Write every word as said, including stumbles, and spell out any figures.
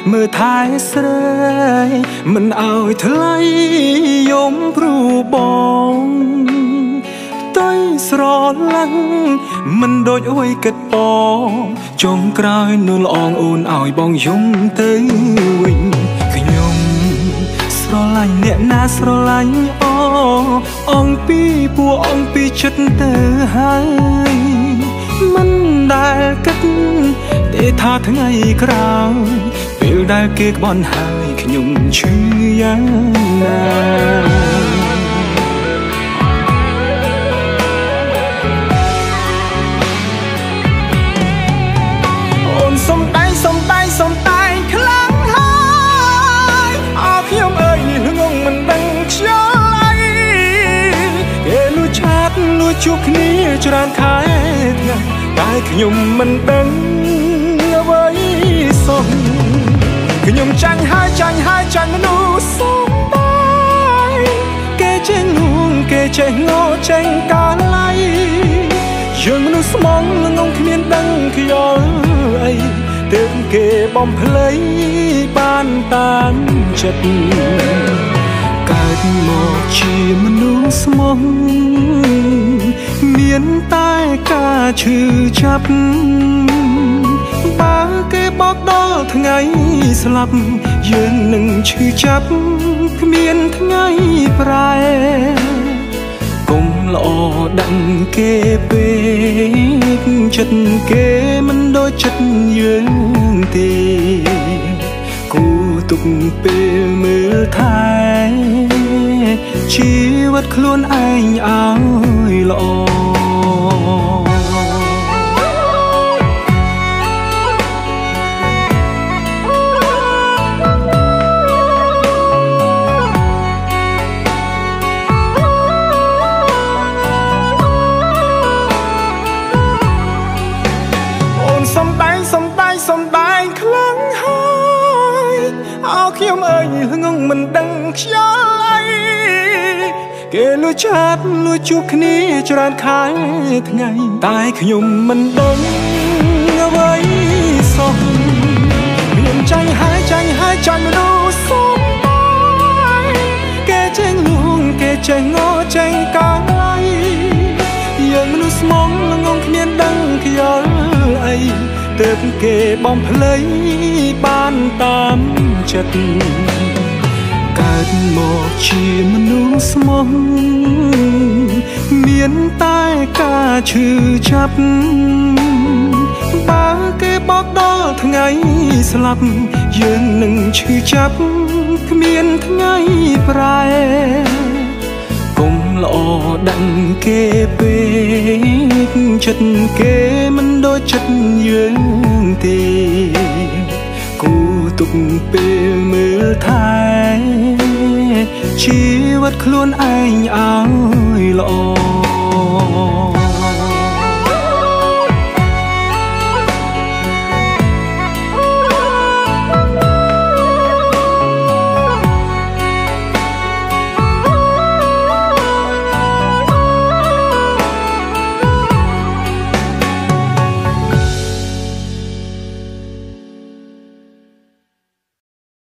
មើលថែស្រីមិនឲ្យថ្លៃយំព្រូបងទុយស្រឡាញ់មិនដូចអួយគិតបងចុងក្រោយនួនល្អងអូនឲ្យបងយំទៅវិញខ្ញុំស្រឡាញ់អ្នកណាស្រឡាញ់អអង្គពីពួកអង្គពីចិត្តទៅហើយមិនដែលគិតទេថាថ្ងៃក្រោយពេលដែលគេក្បន់ហើយខ្ញុំឈឺយ៉ាងណាអូនសុំដៃសុំដៃសុំតែខ្លាំងហើយអោខ្ញុំអើយនេះងងមិនដឹងខ្យល់អីគេលួចឆាតលួចជួបគ្នាច្រើនខែថ្ងៃតែខ្ញុំមិនដឹងអ្វីសោះខ្ញុំចាញ់ហើយចាញ់ហើយចាញ់មនុស្សសុំបាយគេចេះងងគេចេះងោចេញកាលៃយើងមនុស្សស្មងងងគ្មានដឹងខ្យល់អីទើបគេបំភ្លៃបានតាមចិត្តកើតមកជាមនុស្សស្មងមានតែការឈឺចាប់បើគេបោកដល់ថ្ងៃស្លាប់យើងនឹងឈឺចាប់គ្មានថ្ងៃប្រែកុំល្អដឹងគេពេកចិត្តគេមិនដូចចិត្តយើងទេគូទុកពេលមើលថែជីវិតខ្លួនឯងឲ្យល្អសំដែងសំដែងសំដែងខ្លាំងហើយអោខ្ញុំអើយងងមិនដឹងខ្យល់អីគេលួចឆាតលួចជួបគ្នាច្រើនខែថ្ងៃតែខ្ញុំមិនដឹងអ្វីសោះខ្ញុំចាញ់ហើយចាញ់ហើយចាញ់មនុស្សសុំបាយគេចេះលួងគេចេះងោចេញកាលៃយើងមនុស្សស្មងងងគ្មានដឹងខ្យល់អីទើបគេបំភ្លៃបានតាមចិត្តកើតមកជាមនុស្សស្មងមានតែការឈឺចាប់បើគេបោកដល់ថ្ងៃស្លាប់យើងនឹងឈឺចាប់គ្មានថ្ងៃប្រែកុំល្អដឹងគេពេកចិត្តគេមិនដូចចិត្តយើងទេគូទុកពេលមើលថែជីវិតខ្លួនឯងឲ្យល្អ